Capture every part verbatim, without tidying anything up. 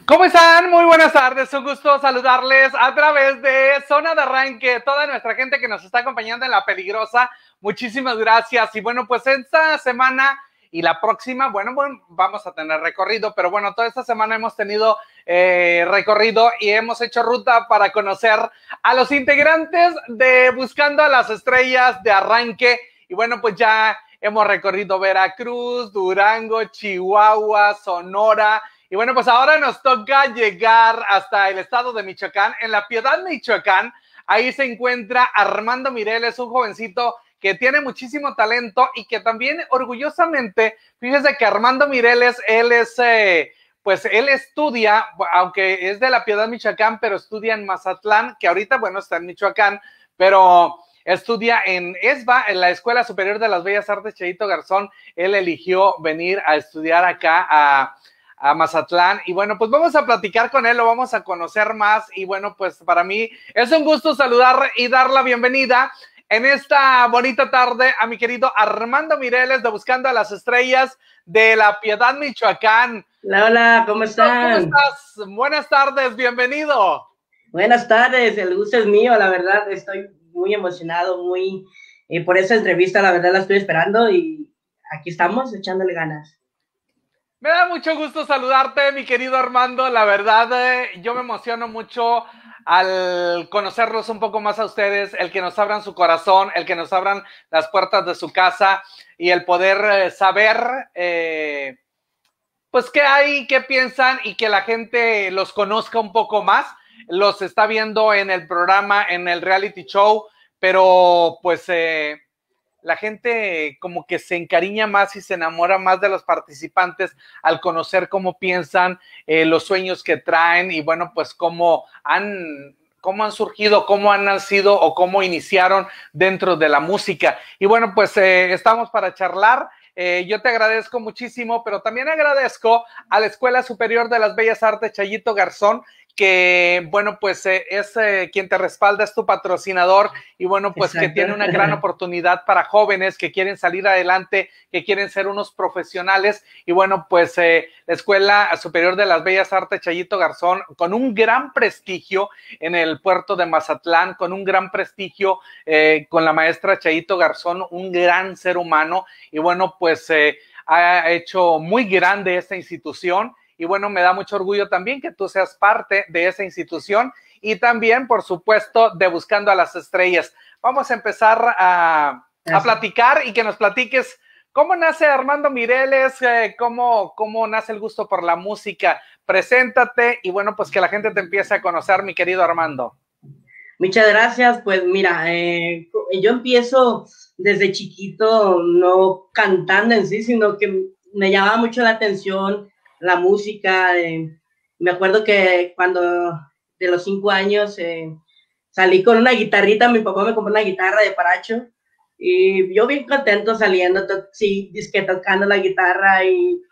¿Cómo están? Muy buenas tardes, un gusto saludarles a través de Zona de Arranque, toda nuestra gente que nos está acompañando en La Peligrosa, muchísimas gracias. Y bueno, pues esta semana y la próxima, bueno, bueno vamos a tener recorrido, pero bueno, toda esta semana hemos tenido eh, recorrido y hemos hecho ruta para conocer a los integrantes de Buscando a las Estrellas de Arranque. Y bueno, pues ya hemos recorrido Veracruz, Durango, Chihuahua, Sonora. Y bueno, pues ahora nos toca llegar hasta el estado de Michoacán, en La Piedad, Michoacán. Ahí se encuentra Armando Mireles, un jovencito que tiene muchísimo talento y que también orgullosamente, fíjese que Armando Mireles, él es, eh, pues él estudia, aunque es de La Piedad, Michoacán, pero estudia en Mazatlán, que ahorita, bueno, está en Michoacán, pero estudia en ESBA, en la Escuela Superior de las Bellas Artes Chayito Garzón. Él eligió venir a estudiar acá a... a Mazatlán, y bueno, pues vamos a platicar con él, lo vamos a conocer más, y bueno, pues para mí es un gusto saludar y dar la bienvenida en esta bonita tarde a mi querido Armando Mireles de Buscando a las Estrellas de La Piedad, Michoacán. Hola, hola, ¿cómo están? ¿Cómo estás? Buenas tardes, bienvenido. Buenas tardes, el gusto es mío, la verdad, estoy muy emocionado, muy, eh, por esa entrevista, la verdad la estoy esperando y aquí estamos echándole ganas. Me da mucho gusto saludarte, mi querido Armando. La verdad, eh, yo me emociono mucho al conocerlos un poco más a ustedes, el que nos abran su corazón, el que nos abran las puertas de su casa y el poder eh, saber, eh, pues, qué hay, qué piensan y que la gente los conozca un poco más. Los está viendo en el programa, en el reality show, pero pues... Eh, la gente como que se encariña más y se enamora más de los participantes al conocer cómo piensan, eh, los sueños que traen y bueno, pues cómo han, cómo han surgido, cómo han nacido o cómo iniciaron dentro de la música. Y bueno, pues eh, estamos para charlar. Eh, yo te agradezco muchísimo, pero también agradezco a la Escuela Superior de las Bellas Artes Chayito Garzón, que, bueno, pues eh, es eh, quien te respalda, es tu patrocinador y, bueno, pues Exacto. que tiene una gran oportunidad para jóvenes que quieren salir adelante, que quieren ser unos profesionales y, bueno, pues eh, la Escuela Superior de las Bellas Artes Chayito Garzón, con un gran prestigio en el puerto de Mazatlán, con un gran prestigio eh, con la maestra Chayito Garzón, un gran ser humano y, bueno, pues eh, ha hecho muy grande esta institución. Y bueno, me da mucho orgullo también que tú seas parte de esa institución y también, por supuesto, de Buscando a las Estrellas. Vamos a empezar a, a platicar y que nos platiques cómo nace Armando Mireles, eh, cómo, cómo nace el gusto por la música. Preséntate y bueno, pues que la gente te empiece a conocer, mi querido Armando. Muchas gracias. Pues mira, eh, yo empiezo desde chiquito, no cantando en sí, sino que me llamaba mucho la atención la música. Eh, me acuerdo que cuando de los cinco años eh, salí con una guitarrita, mi papá me compró una guitarra de paracho y yo bien contento saliendo, to sí, disque tocando la guitarra y,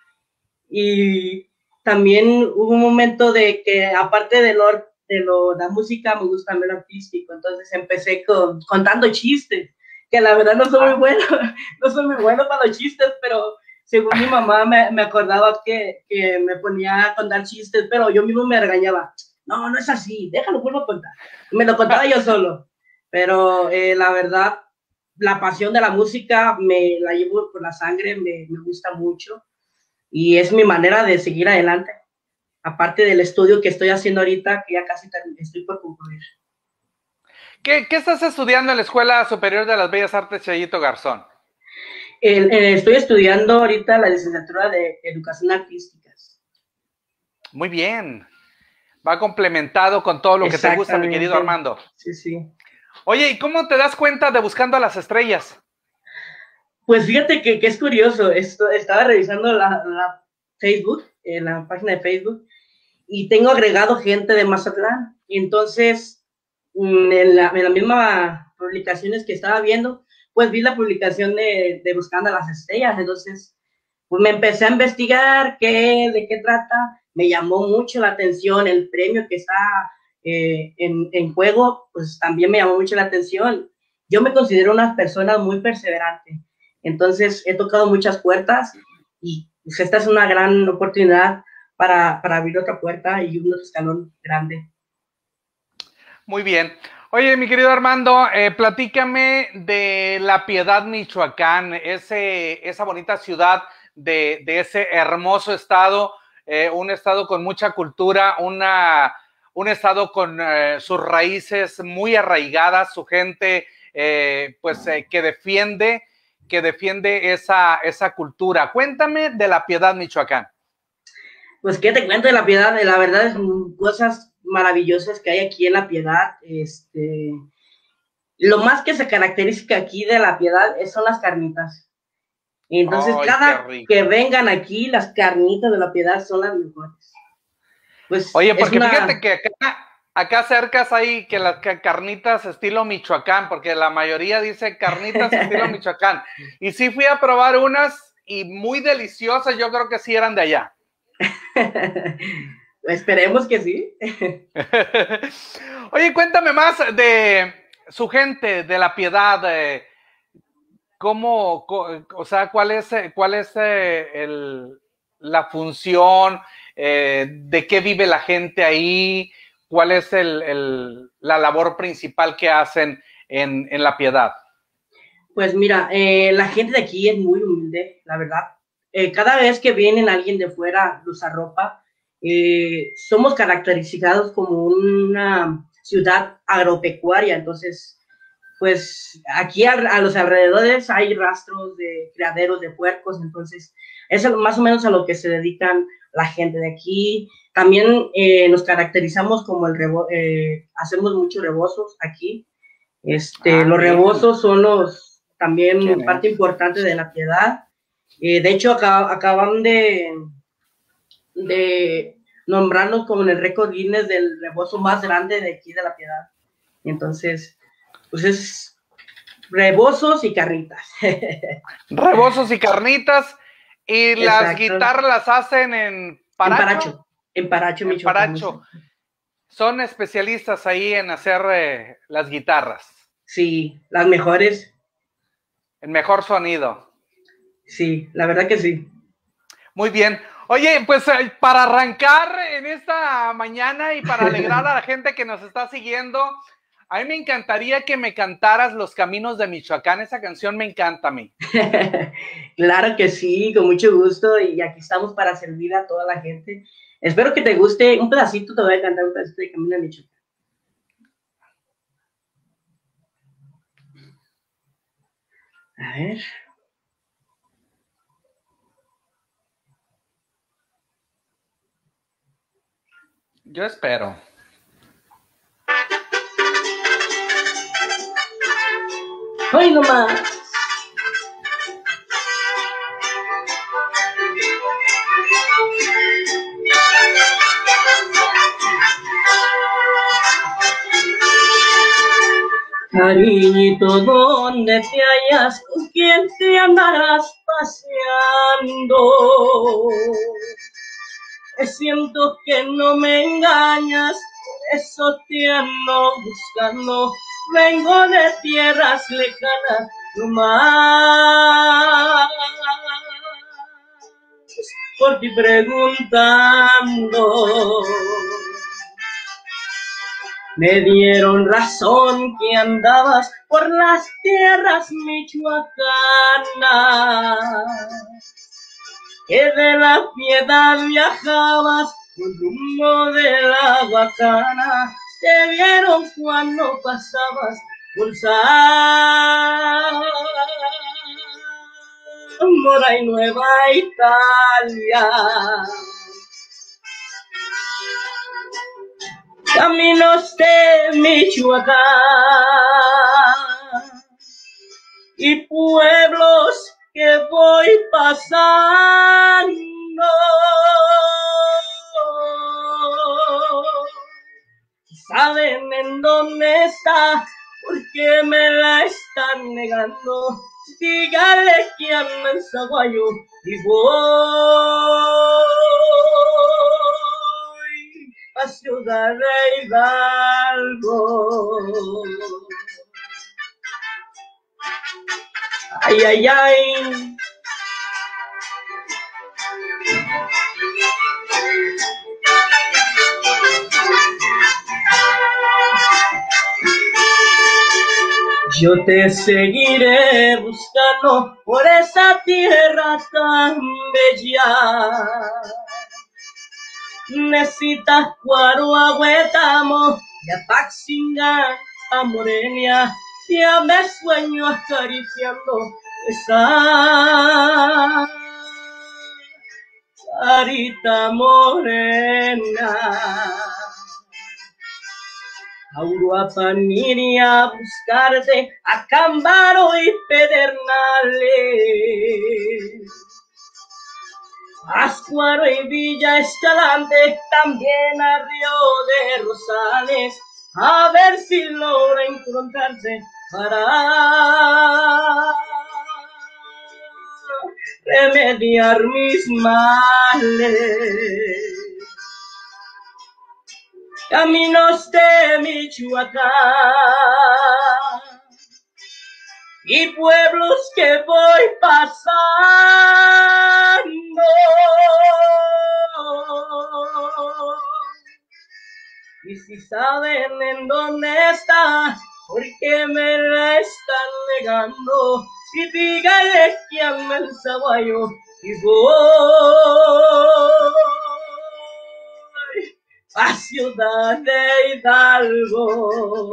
y también hubo un momento de que aparte de lo, de lo, la música me gusta también lo artístico, entonces empecé con, contando chistes, que la verdad no soy muy bueno, no soy muy bueno para los chistes, pero según mi mamá me, me acordaba que, que me ponía a contar chistes, pero yo mismo me regañaba. No, no es así, déjalo, vuelvo a contar. Me lo contaba yo solo. Pero eh, la verdad, la pasión de la música me la llevo por la sangre, me, me gusta mucho. Y es mi manera de seguir adelante. Aparte del estudio que estoy haciendo ahorita, que ya casi estoy por concluir. ¿Qué, qué estás estudiando en la Escuela Superior de las Bellas Artes Chayito Garzón? El, el, estoy estudiando ahorita la licenciatura de Educación Artística. Muy bien. Va complementado con todo lo que te gusta, mi querido Armando. Sí, sí. Oye, ¿y cómo te das cuenta de Buscando a las Estrellas? Pues fíjate que, que es curioso. Esto, estaba revisando la, la Facebook, en la página de Facebook, y tengo agregado gente de Mazatlán. Y entonces, en la, en la misma publicaciones que estaba viendo, pues vi la publicación de, de Buscando a las Estrellas, entonces pues me empecé a investigar qué, de qué trata, me llamó mucho la atención el premio que está eh, en, en juego, pues también me llamó mucho la atención. Yo me considero una persona muy perseverante, entonces he tocado muchas puertas y pues esta es una gran oportunidad para, para abrir otra puerta y un escalón grande. Muy bien. Oye, mi querido Armando, eh, platícame de La Piedad, Michoacán, ese, esa bonita ciudad de, de ese hermoso estado, eh, un estado con mucha cultura, una, un estado con eh, sus raíces muy arraigadas, su gente eh, pues eh, que defiende, que defiende esa, esa cultura. Cuéntame de La Piedad, Michoacán. Pues, ¿qué te cuento de La Piedad? La verdad es cosas maravillosas que hay aquí en La Piedad. Este, lo más que se caracteriza aquí de La Piedad son las carnitas. Entonces, Ay, cada que vengan aquí, las carnitas de La Piedad son las mejores. Pues oye, porque una... fíjate que acá, acá cercas hay que las carnitas estilo Michoacán, porque la mayoría dice carnitas estilo Michoacán. Y sí fui a probar unas y muy deliciosas, yo creo que sí eran de allá. Esperemos que sí. Oye, cuéntame más de su gente, de La Piedad, eh, cómo, o sea, cuál es, cuál es eh, el, la función, eh, de qué vive la gente ahí, cuál es el, el, la labor principal que hacen en, en La Piedad. Pues mira, eh, la gente de aquí es muy humilde, la verdad. Eh, cada vez que vienen alguien de fuera, los arropa, eh, somos caracterizados como una ciudad agropecuaria, entonces, pues aquí a, a los alrededores hay rastros de criaderos de puercos, entonces es más o menos a lo que se dedican la gente de aquí. También eh, nos caracterizamos como el rebo eh, hacemos muchos rebozos aquí. Este, ah, los bien. Rebozos son los también parte es? importante de La Piedad. Eh, de hecho, acab acaban de, de nombrarnos como en el récord Guinness del rebozo más grande de aquí de La Piedad. Entonces, pues es rebozos y carnitas. Rebozos y carnitas. Y Exacto. Las guitarras las hacen en Paracho. En Paracho, en Paracho, en Paracho. Son especialistas ahí en hacer eh, las guitarras. Sí, las mejores. El mejor sonido. Sí, la verdad que sí. Muy bien. Oye, pues para arrancar en esta mañana y para alegrar a la gente que nos está siguiendo, a mí me encantaría que me cantaras Los Caminos de Michoacán. Esa canción me encanta a mí. Claro que sí, con mucho gusto. Y aquí estamos para servir a toda la gente. Espero que te guste. Un pedacito, te voy a cantar un pedacito de Camino de Michoacán. A ver. Yo espero. ¡Hoy nomás! Cariñito, ¿dónde te hallas? ¿Con quién te andarás paseando? Siento que no me engañas, por eso te ando buscando. Vengo de tierras lejanas, nomás por ti preguntando. Me dieron razón que andabas por las tierras michoacanas, que de La Piedad viajabas con rumbo de la Bacana. Te vieron cuando pasabas por Zamora y Nueva Italia. Caminos de Michoacán y pueblos que voy pasando. Saben en dónde está, porque me la están negando. Dígale que anda en Zaguayo y voy a Ciudad de Hidalgo. Ay, ay, ay. Yo te seguiré buscando por esa tierra tan bella. Necesitas cuaro agüetamo, ya Paxingan, a Morenia, ya me sueño acariciando esa carita morena. Auruapan iría a buscarte a Cámbaro y Pedernales, Ascuaro y Villa Escalante, también a Río de Rosales, a ver si logra encontrarse para remediar mis males. Caminos de Michoacán y pueblos que voy pasando, y si saben en dónde está, porque me la están negando, y díganle que ando en Saguayo y voy a Ciudad de Hidalgo.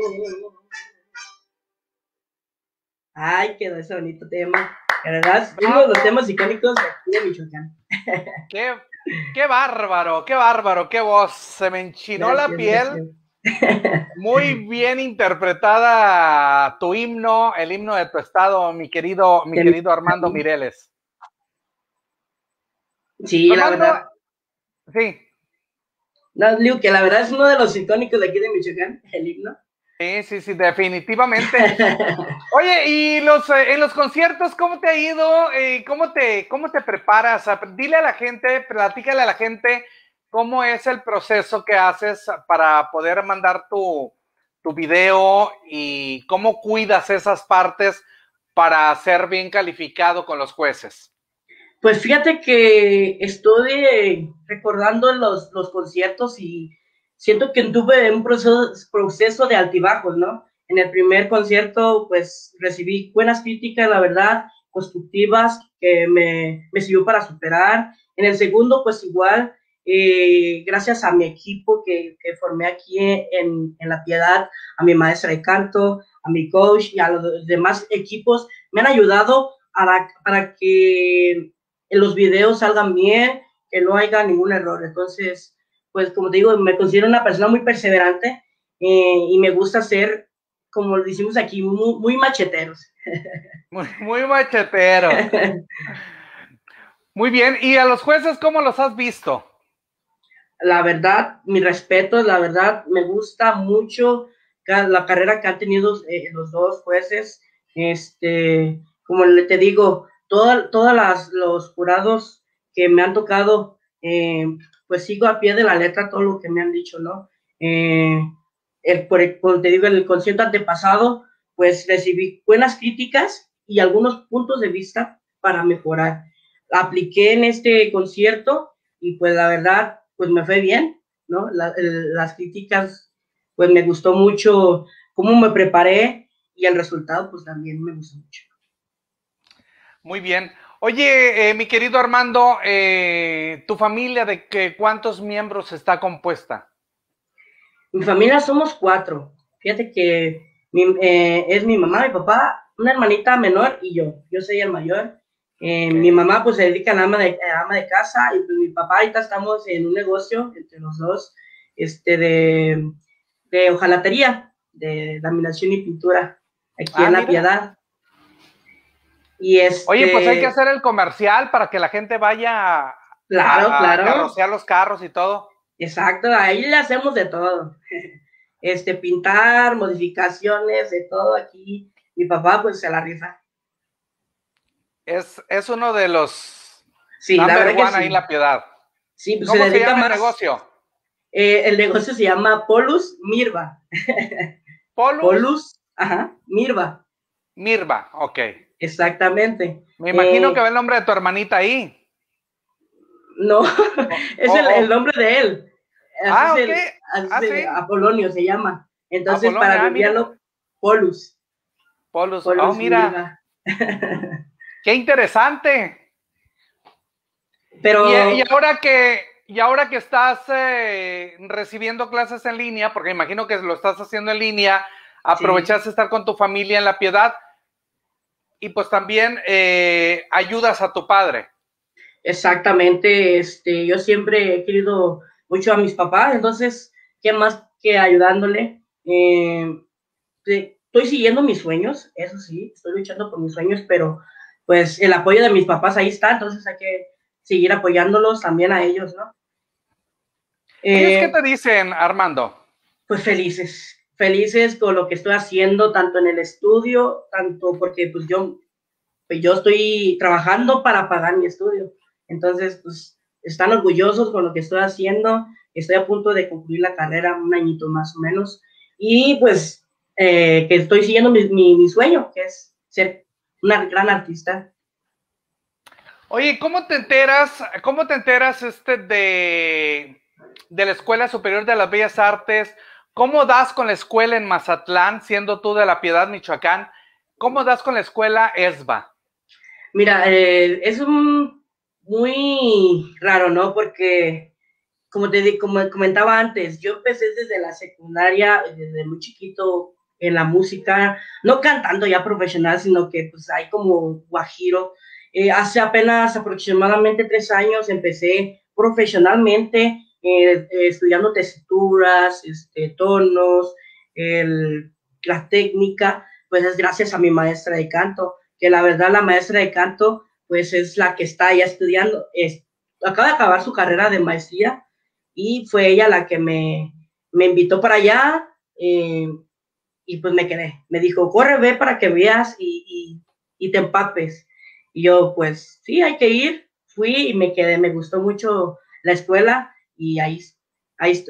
Ay, quedó ese bonito tema. La verdad, es uno de los temas icónicos de aquí de Michoacán. Qué, qué bárbaro, qué bárbaro, qué voz. Se me enchinó gracias, la piel. Gracias. Muy bien interpretada tu himno, el himno de tu estado, mi querido, mi querido Armando Mireles. Sí, Armando, la verdad. Sí. No, digo que la verdad es uno de los icónicos de aquí de Michoacán, el himno. Sí, sí, sí, definitivamente. Oye, y los eh, en los conciertos, ¿cómo te ha ido? Eh, ¿Cómo te, cómo te preparas? Dile a la gente, platícale a la gente cómo es el proceso que haces para poder mandar tu, tu video y cómo cuidas esas partes para ser bien calificado con los jueces. Pues fíjate que estoy recordando los, los conciertos y siento que tuve un proceso, proceso de altibajos, ¿no? En el primer concierto, pues, recibí buenas críticas, la verdad, constructivas, que me, me sirvió para superar. En el segundo, pues, igual, eh, gracias a mi equipo que, que formé aquí en, en La Piedad, a mi maestra de canto, a mi coach y a los demás equipos, me han ayudado a, para que los videos salgan bien, que no haya ningún error. Entonces, pues como te digo, me considero una persona muy perseverante eh, y me gusta ser, como decimos aquí, muy, muy macheteros. Muy, muy machetero. Muy bien, ¿y a los jueces cómo los has visto? La verdad, mi respeto, la verdad, me gusta mucho la carrera que han tenido eh, los dos jueces. Este, como te digo, todos todas las, los jurados que me han tocado, eh, pues sigo a pie de la letra todo lo que me han dicho, ¿no? Eh, el, por, por, te digo, en el concierto antepasado, pues recibí buenas críticas y algunos puntos de vista para mejorar. Apliqué en este concierto y pues la verdad, pues me fue bien, ¿no? La, el, las críticas, pues me gustó mucho cómo me preparé y el resultado, pues también me gustó mucho. Muy bien. Oye, eh, mi querido Armando, eh, ¿tu familia de qué, cuántos miembros está compuesta? Mi familia somos cuatro. Fíjate que mi, eh, es mi mamá, mi papá, una hermanita menor y yo. Yo soy el mayor. Eh, okay. Mi mamá pues se dedica a ama de, a ama de casa y pues, mi papá ahorita estamos en un negocio entre los dos este, de, de hojalatería, de laminación y pintura aquí ah, en La mira. Piedad. Y este... Oye, pues hay que hacer el comercial para que la gente vaya claro, a, claro. a carrocear los carros y todo. Exacto, ahí le hacemos de todo. Este, pintar, modificaciones, de todo aquí. Mi papá pues se la rifa. Es, es uno de los sí, number la verdad one que ahí sí. en La Piedad. Sí, pues ¿Cómo se, se llama más, el negocio? Eh, el negocio se llama Polus Mirva. ¿Polus? Polus, ajá, Mirva. Mirva, ok. Exactamente. Me imagino eh, que va el nombre de tu hermanita ahí. No, es oh, el, el, nombre de él. Así ah, es ok. El, así ah, es sí. Apolonio se llama. Entonces, Apolonio, para abreviarlo, ah, Polus. Polo, Polo oh, mira, Silva. qué interesante. Y, y Pero ahora que, y ahora que estás eh, recibiendo clases en línea, porque imagino que lo estás haciendo en línea, sí, aprovechas estar con tu familia en La Piedad y pues también eh, ayudas a tu padre. exactamente. Este, yo siempre he querido mucho a mis papás, entonces, ¿qué más que ayudándole? Eh, estoy siguiendo mis sueños, eso sí, estoy luchando por mis sueños, pero pues el apoyo de mis papás ahí está, entonces hay que seguir apoyándolos también a ellos, ¿no? ¿Ellos qué Eh, te dicen, Armando? pues felices, felices con lo que estoy haciendo, tanto en el estudio, tanto porque pues yo, pues yo estoy trabajando para pagar mi estudio, entonces pues están orgullosos con lo que estoy haciendo, estoy a punto de concluir la carrera, un añito más o menos, y pues eh, que estoy siguiendo mi, mi, mi sueño, que es ser una gran artista. Oye, ¿cómo te enteras, cómo te enteras este de, de la Escuela Superior de las Bellas Artes? ¿Cómo das con la escuela en Mazatlán, siendo tú de La Piedad, Michoacán? ¿Cómo das con la escuela ESBA? Mira, eh, es un muy raro, ¿no? Porque como te como comentaba antes, yo empecé desde la secundaria, desde muy chiquito en la música, no cantando ya profesional, sino que pues hay como guajiro. Eh, hace apenas aproximadamente tres años empecé profesionalmente eh, eh, estudiando tesituras, este, tonos, el, la técnica, pues es gracias a mi maestra de canto, que la verdad la maestra de canto pues es la que está ya estudiando, es, acaba de acabar su carrera de maestría y fue ella la que me, me invitó para allá eh, y pues me quedé. Me dijo, corre, ve para que veas y, y, y te empapes. Y yo, pues sí, hay que ir. Fui y me quedé. Me gustó mucho la escuela y ahí, ahí estoy.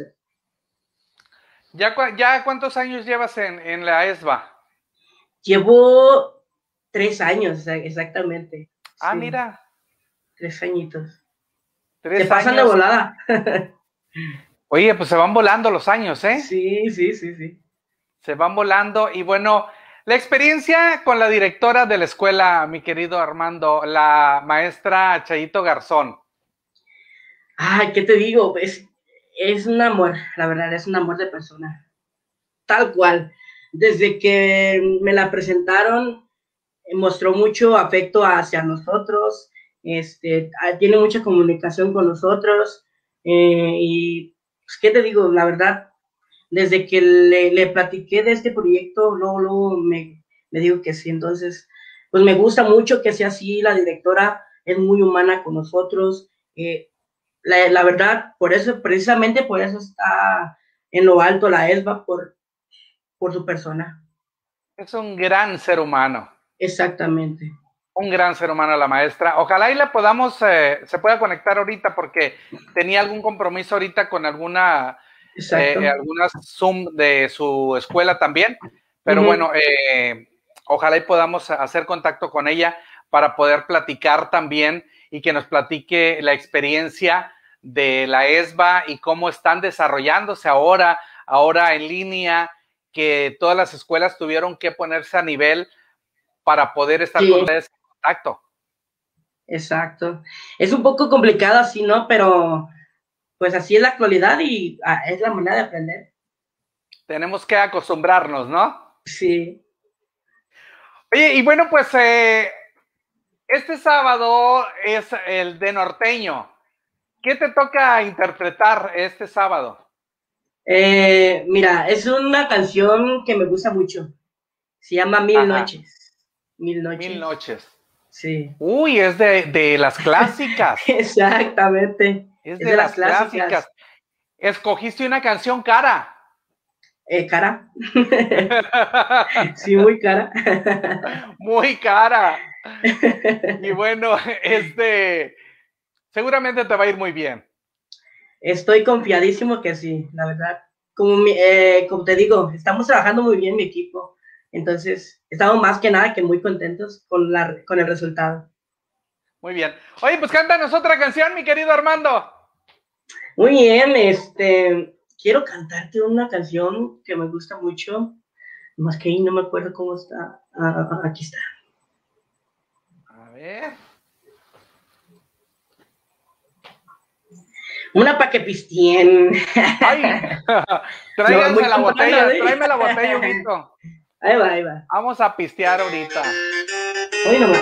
¿Ya, ya cuántos años llevas en, en la ESBA? Llevo tres años exactamente. Ah, Sí, mira, tres añitos. Se tres pasan de años. volada. Oye, pues se van volando los años, ¿eh? Sí, sí, sí, sí. Se van volando. Y bueno, la experiencia con la directora de la escuela, mi querido Armando, la maestra Chayito Garzón. Ay, ¿qué te digo? Es, es un amor, la verdad, es un amor de persona. Tal cual. Desde que me la presentaron, mostró mucho afecto hacia nosotros, este, tiene mucha comunicación con nosotros eh, y, pues, ¿qué te digo? La verdad, desde que le, le platiqué de este proyecto, luego, luego me, me dijo que sí. Entonces, pues me gusta mucho que sea así, la directora es muy humana con nosotros. Eh, la, la, verdad, por eso, precisamente por eso está en lo alto la ESBA, por, por su persona. Es un gran ser humano. Exactamente. Un gran ser humano la maestra. Ojalá y la podamos, eh, se pueda conectar ahorita porque tenía algún compromiso ahorita con alguna, eh, Exacto. algunas Zoom de su escuela también. Pero Uh-huh. bueno, eh, ojalá y podamos hacer contacto con ella para poder platicar también y que nos platique la experiencia de la ESBA y cómo están desarrollándose ahora, ahora en línea, que todas las escuelas tuvieron que ponerse a nivel para poder estar con Sí, ustedes en contacto. exacto. Es un poco complicado así, ¿no? Pero pues así es la actualidad y ah, es la manera de aprender. Tenemos que acostumbrarnos, ¿no? Sí. Oye, y bueno, pues eh, este sábado es el de norteño. ¿Qué te toca interpretar este sábado? Eh, mira, es una canción que me gusta mucho. Se llama Mil Ajá, Noches. Mil Mil Noches. Noches. Sí. Uy, es de, de las clásicas. Exactamente. Es Es de de las las clásicas. clásicas. Escogiste una canción cara. Eh, cara. Sí, muy cara. Muy cara. Y bueno, este, seguramente te va a ir muy bien. Estoy confiadísimo que sí, la verdad. Como, mi, eh, como te digo, estamos trabajando muy bien mi equipo. Entonces, estamos más que nada que muy contentos con, la, con el resultado. Muy bien. Oye, pues cántanos otra canción, mi querido Armando. Muy bien, este, quiero cantarte una canción que me gusta mucho. Más que ahí no me acuerdo cómo está. Ah, aquí está. A ver. Una para que pisteen. ¡Ay! Tráiganse no, la botella, ¿eh? tráeme la botella, Huguito. Ahí va, ahí va. Vamos a pistear ahorita. Hoy nomás.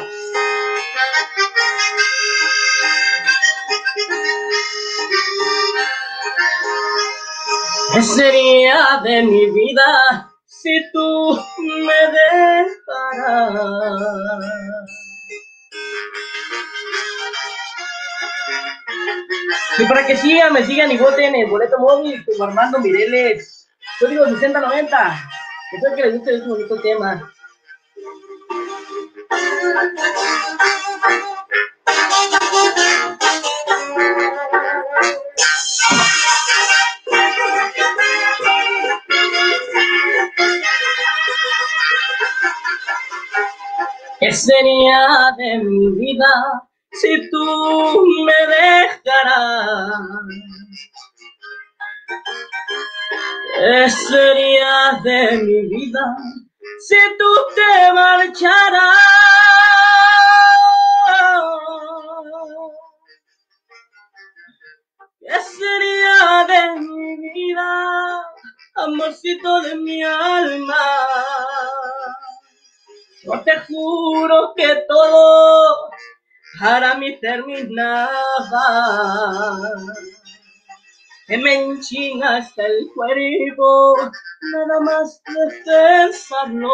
¿Qué sería de mi vida si tú me dejaras? Y para que sigan, me sigan y voten el boleto móvil como Armando Mireles. Código sesenta noventa. Espero que les guste este bonito tema. ¿Qué sería de mi vida si tú me dejaras? ¿Qué sería de mi vida si tú te marcharas? ¿Qué sería de mi vida, amorcito de mi alma? Yo te juro que todo para mí terminaba. Que me enchina hasta el cuerpo, nada más de pensarlo.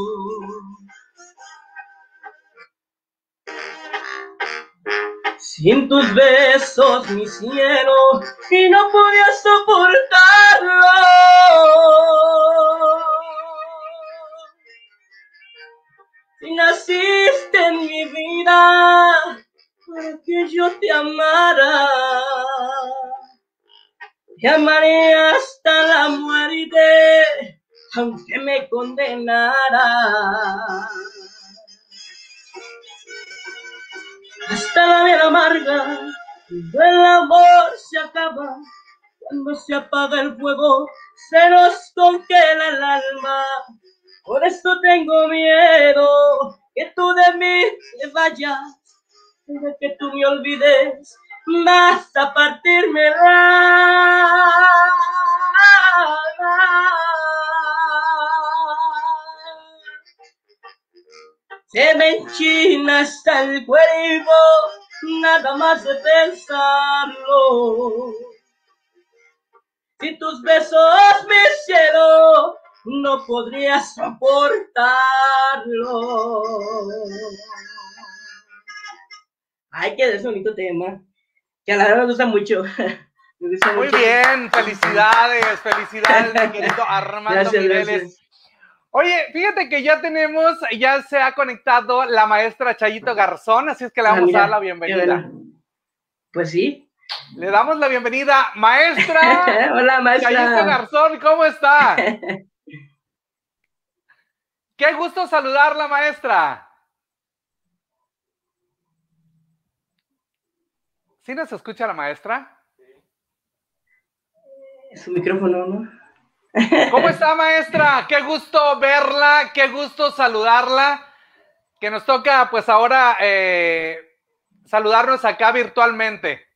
Sin tus besos, mi cielo, y no podía soportarlo. Si naciste en mi vida para que yo te amara, te amaré hasta la muerte, aunque me condenara. Hasta la vida amarga, cuando el amor se acaba, cuando se apaga el fuego, se nos congela el alma. Por eso tengo miedo que tú de mí te vayas, de que tú me olvides, vas a partirme la se me enchina hasta el cuerpo, nada más de pensarlo. Si tus besos, mi cielo, no podría soportarlo. Ay, qué bonito tema, que a la verdad me gusta mucho. Me gusta Muy mucho. bien, felicidades, felicidades, mi querido Armando Gracias, Mireles. gracias. Oye, fíjate que ya tenemos, ya se ha conectado la maestra Chayito Garzón, así es que le vamos Ah, mira, a dar la bienvenida. Pues sí. Le damos la bienvenida, maestra. Hola, maestra. Chayito Garzón, ¿cómo está? Qué gusto saludarla, maestra. ¿Sí nos escucha la maestra? Su micrófono, ¿no? ¿Cómo está, maestra? Qué gusto verla, qué gusto saludarla. Que nos toca, pues ahora, eh, saludarnos acá virtualmente.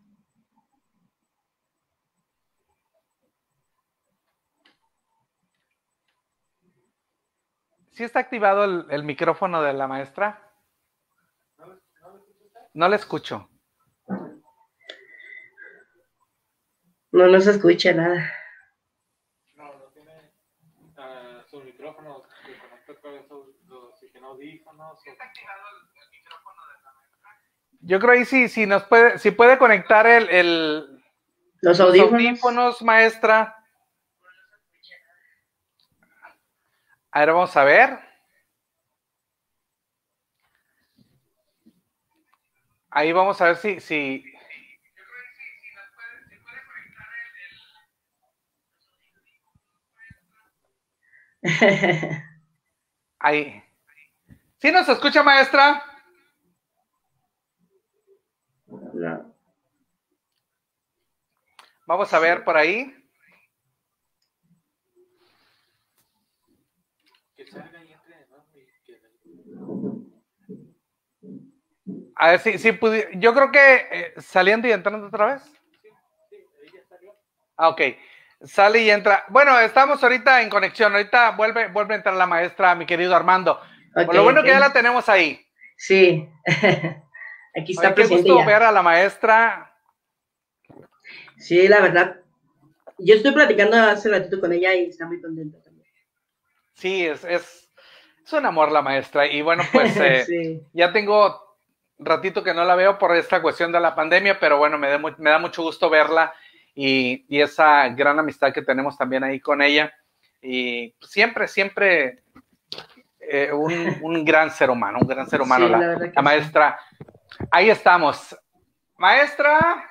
¿Sí está activado el, el micrófono de la maestra? No le escucho. No, no se escucha nada. No, no tiene uh, su micrófono, se conecta con esos, los audífonos. ¿Está activado el, el micrófono de la maestra? Yo creo ahí sí, sí nos puede, si puede conectar el, el los, los audífonos. audífonos, maestra. A ver, vamos a ver. Ahí vamos a ver si, si... Ahí. ¿Sí nos escucha, maestra? No. Vamos a ver por ahí. A ver si, si pudi- yo creo que eh, saliendo y entrando otra vez. Ah, ok. Sale y entra. Bueno, estamos ahorita en conexión. Ahorita vuelve, vuelve a entrar la maestra, mi querido Armando. Ok, Por lo bueno ok. que ya la tenemos ahí. Sí, aquí está Oye, qué presente gusto ya. ver a la maestra. Sí, la verdad. Yo estoy platicando hace ratito con ella y está muy contenta también. Sí, es, es, es un amor la maestra. Y bueno, pues eh, Sí. ya tengo ratito que no la veo por esta cuestión de la pandemia, pero bueno, me da, mu- me da mucho gusto verla y, y esa gran amistad que tenemos también ahí con ella. Y siempre, siempre eh, un, un gran ser humano, un gran ser humano, Sí, la la, verdad la que sí. maestra. Ahí estamos. Maestra,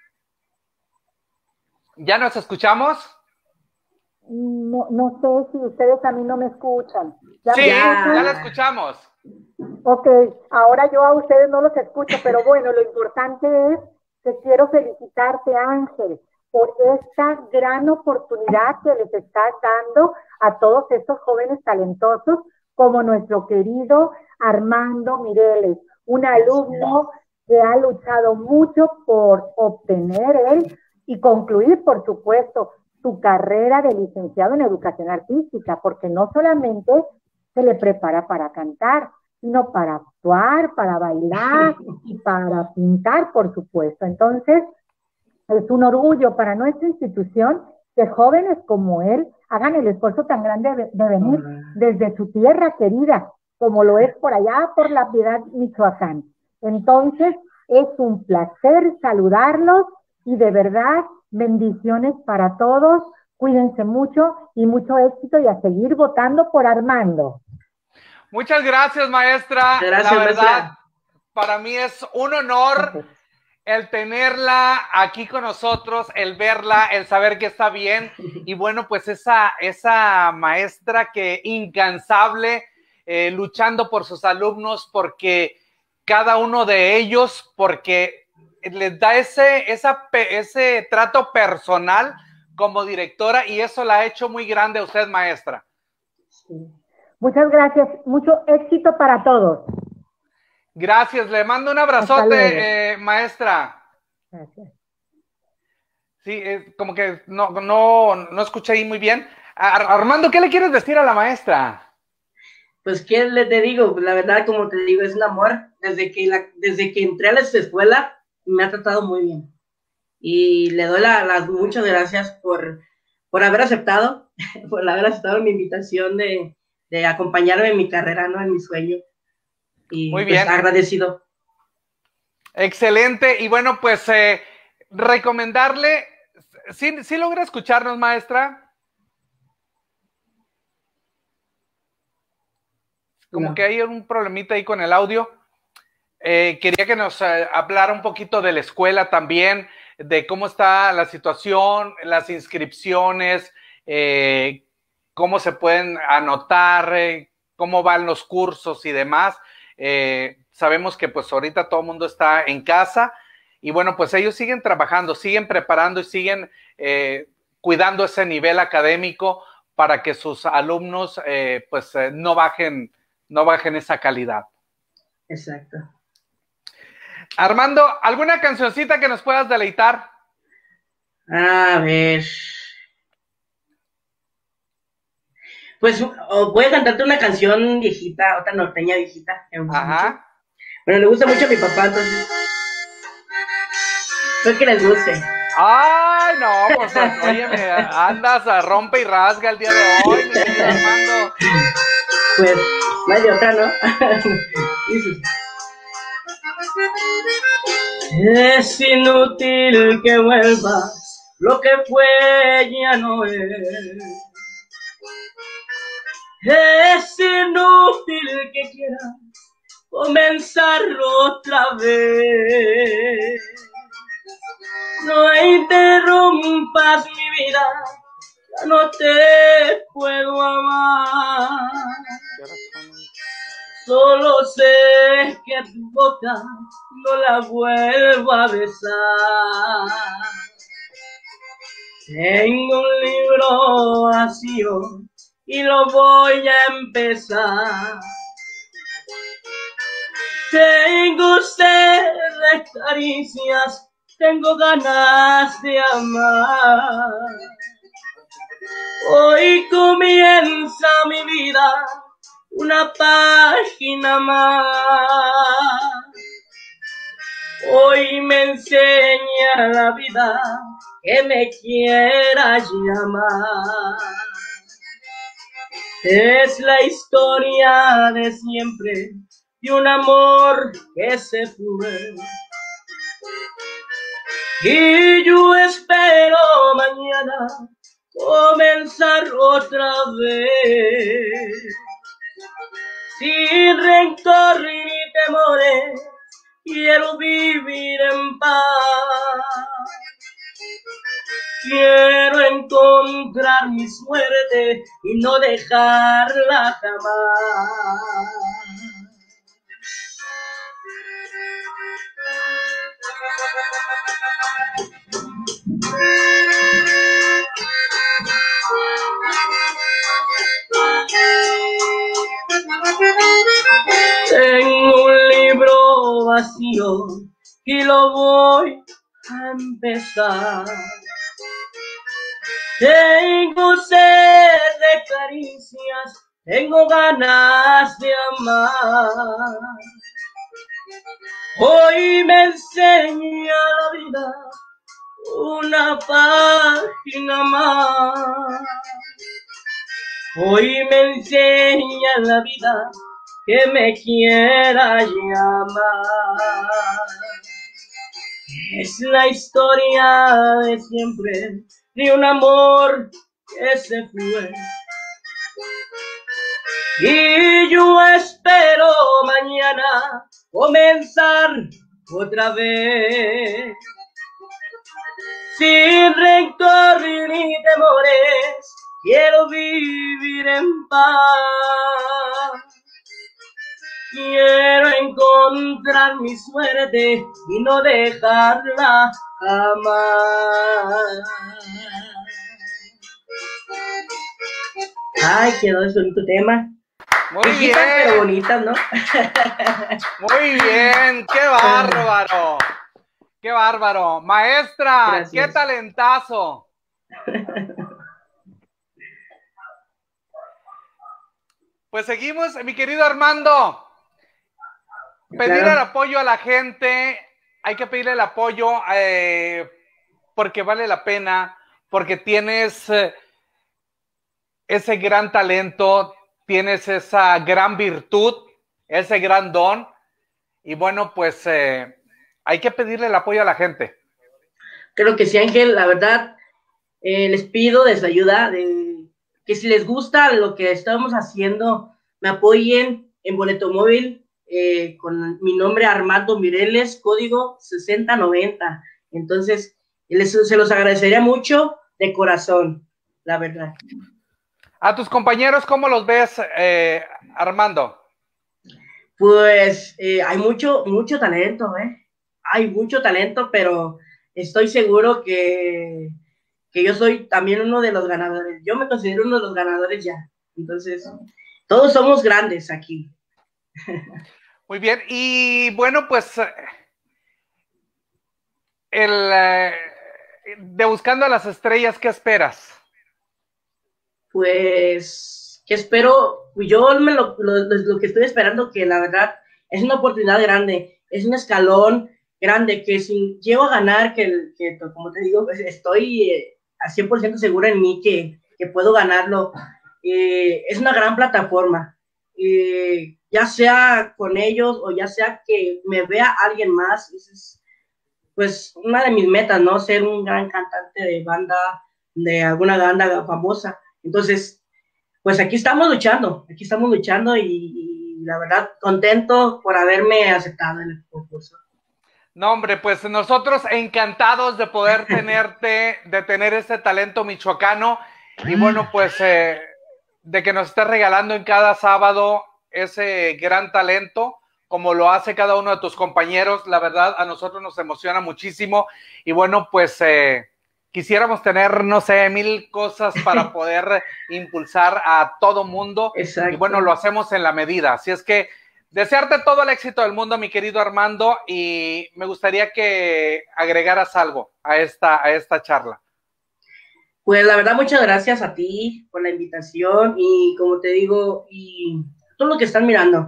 ¿ya nos escuchamos? No, no sé si ustedes a mí no me escuchan. ¿Ya Sí, me Ya. escuchan? ya la escuchamos. Ok, ahora yo a ustedes no los escucho, pero bueno, lo importante es que quiero felicitarte, Ángel, por esta gran oportunidad que les estás dando a todos estos jóvenes talentosos, como nuestro querido Armando Mireles, un alumno que ha luchado mucho por obtener él y concluir, por supuesto, su carrera de licenciado en educación artística, porque no solamente se le prepara para cantar, sino para actuar, para bailar y para pintar, por supuesto. Entonces, es un orgullo para nuestra institución que jóvenes como él hagan el esfuerzo tan grande de, de venir desde su tierra querida, como lo es por allá, por la Piedad, Michoacán. Entonces, es un placer saludarlos y de verdad, bendiciones para todos. Cuídense mucho y mucho éxito y a seguir votando por Armando. Muchas gracias, maestra. Gracias, La verdad, maestra. para mí es un honor el tenerla aquí con nosotros, el verla, el saber que está bien. Y bueno, pues esa, esa maestra que incansable, eh, luchando por sus alumnos, porque cada uno de ellos, porque les da ese, esa, ese trato personal como directora y eso la ha hecho muy grande a usted, maestra. Sí. Muchas gracias, mucho éxito para todos. Gracias, le mando un abrazote, eh, maestra. Gracias. Sí, eh, como que no, no, no escuché ahí muy bien. Ar Armando, ¿qué le quieres decir a la maestra? Pues, ¿qué le te digo? La verdad, como te digo, es un amor. Desde que, la, desde que entré a la escuela, me ha tratado muy bien. Y le doy la, las muchas gracias por, por haber aceptado, por haber aceptado mi invitación de, de acompañarme en mi carrera, ¿no? En mi sueño. Y Muy pues bien. agradecido. Excelente. Y bueno, pues eh, recomendarle, ¿sí, sí logra escucharnos, maestra? Como No. que hay un problemita ahí con el audio. Eh, quería que nos eh, hablara un poquito de la escuela también, de cómo está la situación, las inscripciones, eh, cómo se pueden anotar, eh, cómo van los cursos y demás. Eh, sabemos que pues ahorita todo el mundo está en casa y bueno, pues ellos siguen trabajando, siguen preparando y siguen eh, cuidando ese nivel académico para que sus alumnos eh, pues eh, no bajen, no bajen esa calidad. Exacto. Armando, ¿alguna cancioncita que nos puedas deleitar? A ver. Pues oh, voy a cantarte una canción viejita, otra norteña viejita, que me gusta Ajá. mucho. Pero le gusta mucho a mi papá, entonces. Espero que les guste. Ay, no, pues oye, me andas a rompe y rasga el día de hoy, mi querido Armando. Pues, no hay de otra, ¿no? Es inútil que vuelvas, lo que fue ya no es. Es inútil que quieras comenzarlo otra vez. No interrumpas mi vida, ya no te puedo amar. Solo sé que tu boca no la vuelvo a besar. Tengo un libro vacío y lo voy a empezar. Tengo sed de caricias, tengo ganas de amar. Hoy comienza mi vida, una página más. Hoy me enseña la vida que me quiera llamar. Es la historia de siempre, de un amor que se fue. Y yo espero mañana comenzar otra vez. Sin rencor ni temores, quiero vivir en paz. Quiero encontrar mi suerte y no dejarla jamás. Tengo un libro vacío y lo voy a empezar. Tengo sed de caricias, tengo ganas de amar. Hoy me enseña la vida una página más. Hoy me enseña la vida que me quiera llamar. Es la historia de siempre, de un amor que se fue. Y yo espero mañana comenzar otra vez. Sin rencor ni temores, quiero vivir en paz. Quiero encontrar mi suerte y no dejarla jamás. Ay, quedó ese bonito tema. Muy Viejitas, bien. pero bonitas, ¿no? Muy bien, qué bárbaro. Qué bárbaro. Maestra, Gracias. qué talentazo. Pues seguimos, mi querido Armando. Pedir Claro. el apoyo a la gente, hay que pedirle el apoyo eh, porque vale la pena, porque tienes eh, ese gran talento, tienes esa gran virtud, ese gran don, y bueno, pues eh, hay que pedirle el apoyo a la gente. Creo que sí, Ángel, la verdad, eh, les pido de su ayuda, de que si les gusta lo que estamos haciendo, me apoyen en Boleto Móvil, eh, con mi nombre Armando Mireles, código sesenta noventa. Entonces, les, se los agradecería mucho de corazón, la verdad. A tus compañeros, ¿cómo los ves, eh, Armando? Pues eh, hay mucho, mucho talento, ¿eh? Hay mucho talento, pero estoy seguro que, que yo soy también uno de los ganadores. Yo me considero uno de los ganadores ya. Entonces, todos somos grandes aquí. Muy bien, y bueno, pues el eh, de Buscando a las Estrellas, ¿qué esperas? Pues, que espero, yo me lo, lo, lo que estoy esperando, que la verdad es una oportunidad grande, es un escalón grande, que si llego a ganar, que, que como te digo, pues estoy eh, a cien por ciento segura en mí que, que puedo ganarlo. Eh, es una gran plataforma, eh, ya sea con ellos o ya sea que me vea alguien más. Es, pues una de mis metas, ¿no? Ser un gran cantante de banda, de alguna banda famosa. Entonces, pues aquí estamos luchando, aquí estamos luchando y, y la verdad contento por haberme aceptado en el concurso. No, hombre, pues nosotros encantados de poder tenerte, de tener ese talento michoacano y bueno, pues eh, de que nos estés regalando en cada sábado ese gran talento, como lo hace cada uno de tus compañeros. La verdad, a nosotros nos emociona muchísimo y bueno, pues eh, quisiéramos tener, no sé, mil cosas para poder impulsar a todo mundo. Exacto. Y bueno, lo hacemos en la medida. Así es que desearte todo el éxito del mundo, mi querido Armando, y me gustaría que agregaras algo a esta, a esta charla. Pues la verdad, muchas gracias a ti por la invitación y como te digo, y todo lo que están mirando.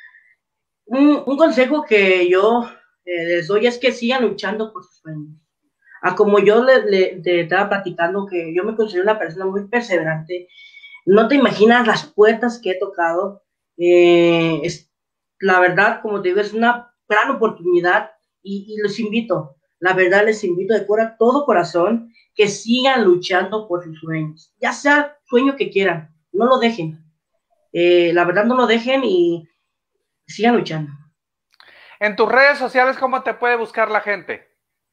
Un, un consejo que yo eh, les doy es que sigan luchando por sus sueños. A como yo le, le, te estaba platicando que yo me considero una persona muy perseverante, no te imaginas las puertas que he tocado. Eh, es, la verdad, como te digo, es una gran oportunidad y, y los invito, la verdad les invito de cora, todo corazón, que sigan luchando por sus sueños, ya sea sueño que quieran, no lo dejen, eh, la verdad no lo dejen y sigan luchando. En tus redes sociales, ¿cómo te puede buscar la gente?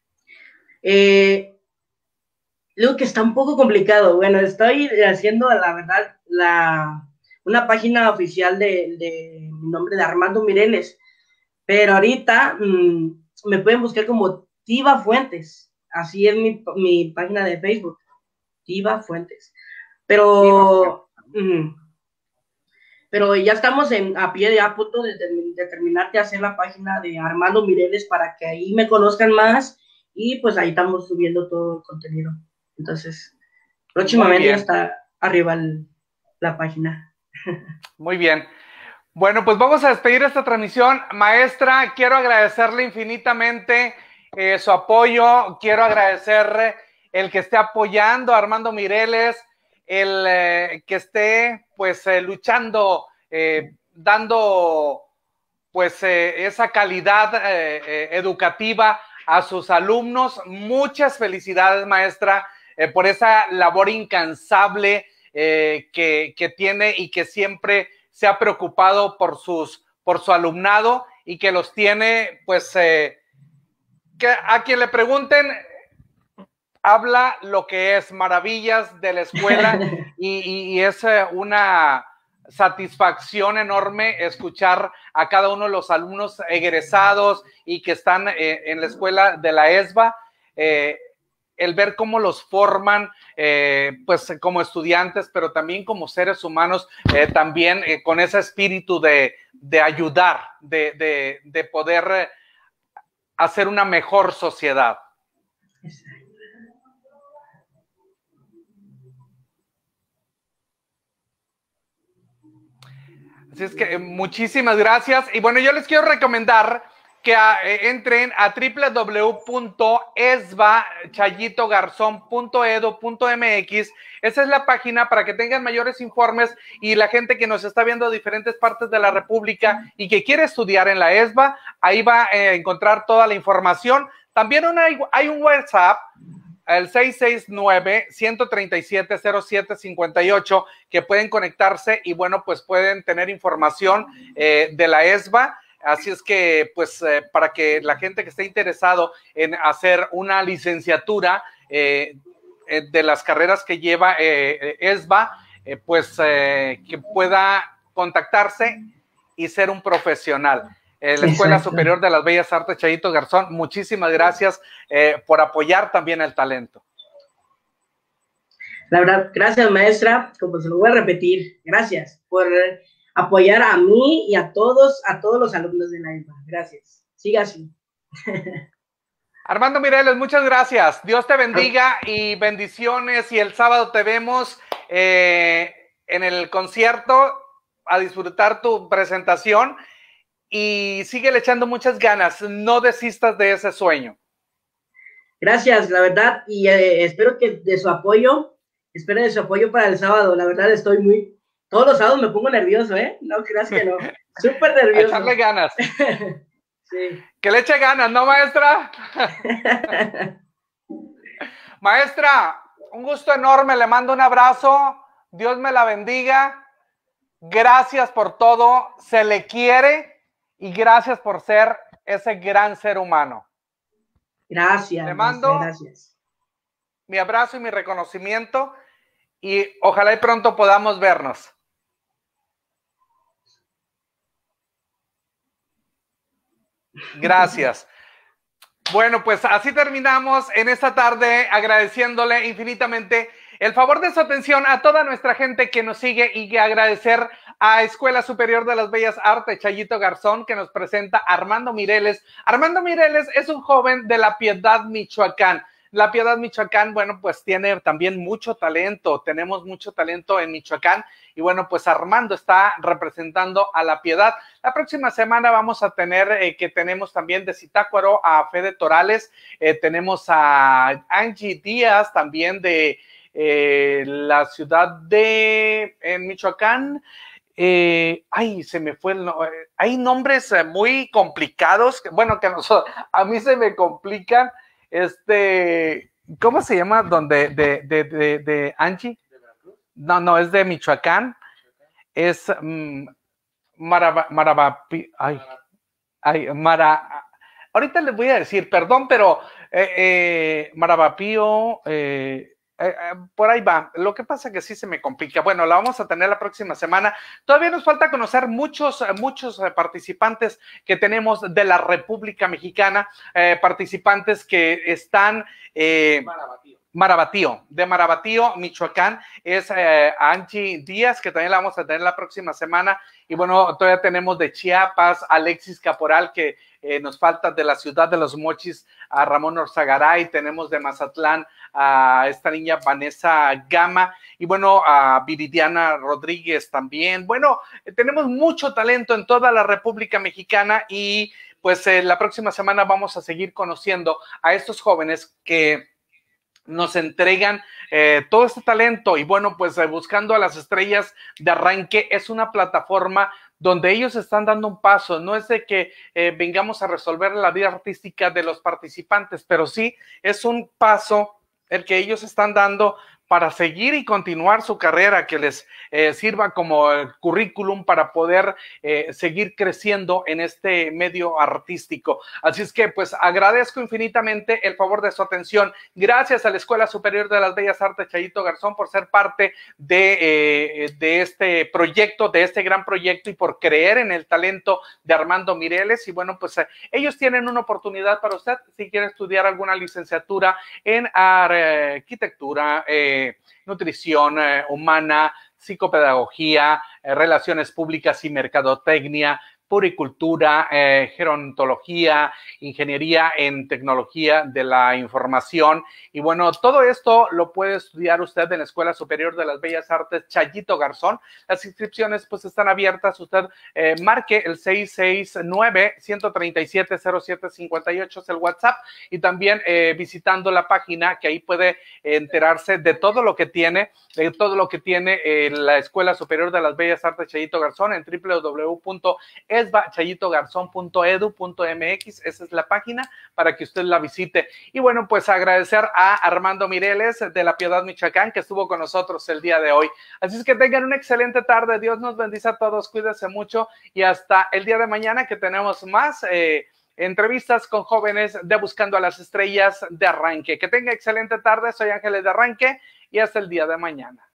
Eh, lo que está un poco complicado, bueno, estoy haciendo la verdad la, una página oficial de, de mi nombre de Armando Mireles, pero ahorita mmm, me pueden buscar como Tiva Fuentes, así es mi, mi página de Facebook, Tiva Fuentes, pero mmm, pero ya estamos en, a pie de a punto de, de, de terminar de hacer la página de Armando Mireles para que ahí me conozcan más y pues ahí estamos subiendo todo el contenido. Entonces, próximamente ya está arriba el, la página. Muy bien. Bueno, pues vamos a despedir esta transmisión. Maestra, quiero agradecerle infinitamente eh, su apoyo. Quiero agradecerle el que esté apoyando a Armando Mireles, el eh, que esté pues eh, luchando, eh, dando pues eh, esa calidad eh, eh, educativa a sus alumnos. Muchas felicidades, maestra, eh, por esa labor incansable eh, que, que tiene y que siempre se ha preocupado por sus, por su alumnado y que los tiene, pues, eh, que a quien le pregunten, habla lo que es maravillas de la escuela y, y, y es eh, una satisfacción enorme escuchar a cada uno de los alumnos egresados y que están eh, en la escuela de la ESBA, eh, el ver cómo los forman, eh, pues como estudiantes, pero también como seres humanos, eh, también eh, con ese espíritu de, de ayudar, de, de, de poder eh, hacer una mejor sociedad. Así es que eh, muchísimas gracias. Y bueno, yo les quiero recomendar que a, eh, entren a w w w punto esba chayito garzón punto edu punto m x. Esa es la página para que tengan mayores informes y la gente que nos está viendo de diferentes partes de la República y que quiere estudiar en la ESBA, ahí va a encontrar toda la información. También una, hay un WhatsApp, el seis seis nueve, uno tres siete, cero siete cinco ocho, que pueden conectarse y bueno, pues pueden tener información eh, de la ESBA. Así es que, pues, eh, para que la gente que esté interesado en hacer una licenciatura eh, eh, de las carreras que lleva eh, ESBA, eh, pues, eh, que pueda contactarse y ser un profesional. Eh, la Escuela Exacto. Superior de las Bellas Artes Chayito Garzón, muchísimas gracias eh, por apoyar también el talento. La verdad, gracias, maestra, como se lo voy a repetir, gracias por apoyar a mí y a todos, a todos los alumnos de la ESBA. Gracias. Siga así. Armando Mireles, muchas gracias. Dios te bendiga y bendiciones. Y el sábado te vemos eh, en el concierto a disfrutar tu presentación y síguele echando muchas ganas. No desistas de ese sueño. Gracias, la verdad, y eh, espero que de su apoyo, espero de su apoyo para el sábado. La verdad, estoy muy... Todos los sábados me pongo nervioso, ¿eh? No creas que no. Súper nervioso. Echarle ganas. Sí. Que le eche ganas, ¿no, maestra? Maestra, un gusto enorme. Le mando un abrazo. Dios me la bendiga. Gracias por todo. Se le quiere y gracias por ser ese gran ser humano. Gracias. Le mando gracias. mi abrazo y mi reconocimiento y ojalá y pronto podamos vernos. Gracias. Bueno, pues así terminamos en esta tarde agradeciéndole infinitamente el favor de su atención a toda nuestra gente que nos sigue y que agradecer a Escuela Superior de las Bellas Artes, Chayito Garzón, que nos presenta a Armando Mireles. Armando Mireles es un joven de La Piedad, Michoacán. La Piedad, Michoacán, bueno, pues tiene también mucho talento, tenemos mucho talento en Michoacán y bueno, pues Armando está representando a La Piedad. La próxima semana vamos a tener, eh, que tenemos también de Zitácuaro a Fede Torales, eh, tenemos a Angie Díaz también de eh, la ciudad de en Michoacán. Eh, ay, se me fue el no, eh, hay nombres eh, muy complicados, que, bueno, que a, nosotros, a mí se me complican. Este, ¿cómo se llama? Donde, de, de, de, de Angie. No, no, es de Michoacán. Es um, Maraba, Marabapi, ay, ay, Mara. Ahorita les voy a decir, perdón, pero eh, eh, Marabapío, eh, Eh, eh, por ahí va. Lo que pasa es que sí se me complica. Bueno, la vamos a tener la próxima semana. Todavía nos falta conocer muchos, muchos eh, participantes que tenemos de la República Mexicana, eh, participantes que están... Eh, Marabatío. Marabatío, de Marabatío, Michoacán, es eh, Angie Díaz, que también la vamos a tener la próxima semana. Y bueno, todavía tenemos de Chiapas, Alexis Caporal, que eh, nos falta de la ciudad de Los Mochis, a Ramón Orzagaray, tenemos de Mazatlán a esta niña Vanessa Gama, y bueno, a Viridiana Rodríguez también. Bueno, eh, tenemos mucho talento en toda la República Mexicana y pues eh, la próxima semana vamos a seguir conociendo a estos jóvenes que nos entregan eh, todo este talento y bueno, pues eh, Buscando a las Estrellas de Arranque es una plataforma donde ellos están dando un paso, no es de que eh, vengamos a resolver la vida artística de los participantes, pero sí es un paso el que ellos están dando para seguir y continuar su carrera, que les eh, sirva como el currículum para poder eh, seguir creciendo en este medio artístico. Así es que pues agradezco infinitamente el favor de su atención. Gracias a la Escuela Superior de las Bellas Artes Chayito Garzón por ser parte de, eh, de este proyecto, de este gran proyecto y por creer en el talento de Armando Mireles. Y bueno, pues eh, ellos tienen una oportunidad para usted si quiere estudiar alguna licenciatura en arquitectura, eh, nutrición eh, humana, psicopedagogía, eh, relaciones públicas y mercadotecnia, puricultura, eh, gerontología, ingeniería en tecnología de la información. Y bueno, todo esto lo puede estudiar usted en la Escuela Superior de las Bellas Artes Chayito Garzón. Las inscripciones pues están abiertas. Usted eh, marque el seis seis nueve, uno tres siete, cero siete cinco ocho, es el WhatsApp, y también eh, visitando la página, que ahí puede enterarse de todo lo que tiene, de todo lo que tiene eh, la Escuela Superior de las Bellas Artes Chayito Garzón en w w w punto esba chayito garzón punto edu punto m x. Esa es la página para que usted la visite. Y bueno, pues agradecer a Armando Mireles de La Piedad, Michoacán, que estuvo con nosotros el día de hoy. Así es que tengan una excelente tarde. Dios nos bendice a todos. Cuídense mucho y hasta el día de mañana, que tenemos más eh, entrevistas con jóvenes de Buscando a las Estrellas de Arranque. Que tenga excelente tarde. Soy Ángeles de Arranque y hasta el día de mañana.